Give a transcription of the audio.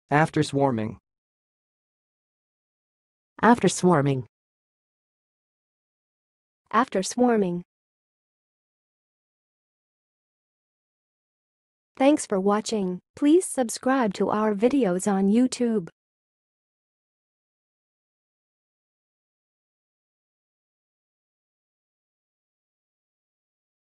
After-swarming. After-swarming. After-swarming. Thanks for watching. Please subscribe to our videos on YouTube.